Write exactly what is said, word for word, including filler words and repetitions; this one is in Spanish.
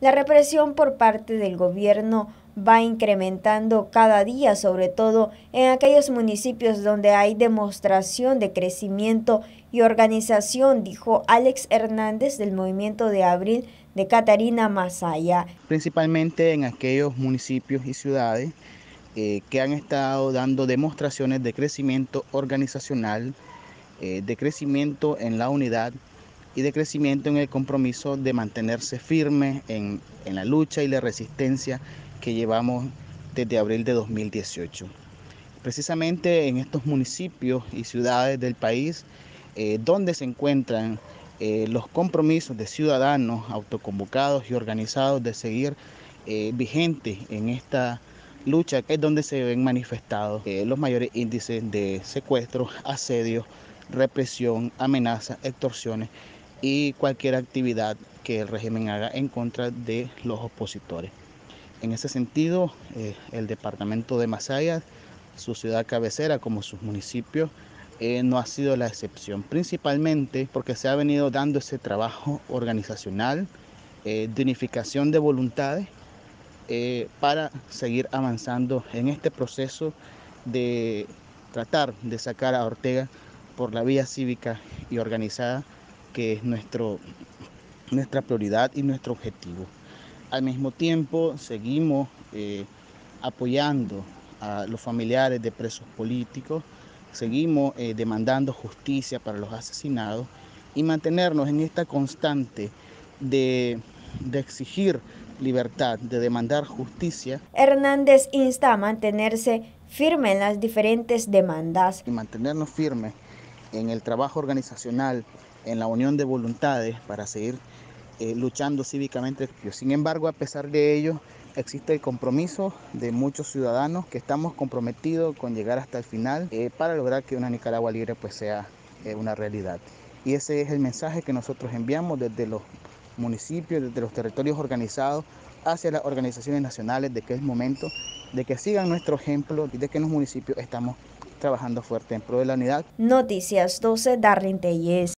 La represión por parte del gobierno va incrementando cada día, sobre todo en aquellos municipios donde hay demostración de crecimiento y organización, dijo Alex Hernández del Movimiento de Abril de Catarina Masaya. Principalmente en aquellos municipios y ciudades eh, que han estado dando demostraciones de crecimiento organizacional, eh, de crecimiento en la unidad y de crecimiento en el compromiso de mantenerse firme en, en la lucha y la resistencia que llevamos desde abril de dos mil dieciocho. Precisamente en estos municipios y ciudades del país, eh, donde se encuentran eh, los compromisos de ciudadanos autoconvocados y organizados de seguir eh, vigentes en esta lucha, es donde se ven manifestados eh, los mayores índices de secuestros, asedios, represión, amenazas, extorsiones y cualquier actividad que el régimen haga en contra de los opositores. En ese sentido, eh, el departamento de Masaya, su ciudad cabecera como sus municipios, eh, no ha sido la excepción, principalmente porque se ha venido dando ese trabajo organizacional, eh, de unificación de voluntades, eh, para seguir avanzando en este proceso de tratar de sacar a Ortega por la vía cívica y organizada, que es nuestro, nuestra prioridad y nuestro objetivo. Al mismo tiempo, seguimos eh, apoyando a los familiares de presos políticos, seguimos eh, demandando justicia para los asesinados y mantenernos en esta constante de, de exigir libertad, de demandar justicia. Hernández insta a mantenerse firme en las diferentes demandas. Y mantenernos firmes en el trabajo organizacional, en la unión de voluntades para seguir eh, luchando cívicamente. Sin embargo, a pesar de ello, existe el compromiso de muchos ciudadanos que estamos comprometidos con llegar hasta el final eh, para lograr que una Nicaragua libre pues sea eh, una realidad. Y ese es el mensaje que nosotros enviamos desde los municipios, desde los territorios organizados hacia las organizaciones nacionales, de que es momento de que sigan nuestro ejemplo y de que en los municipios estamos trabajando fuerte en pro de la unidad. Noticias doce, Darlene Tellez.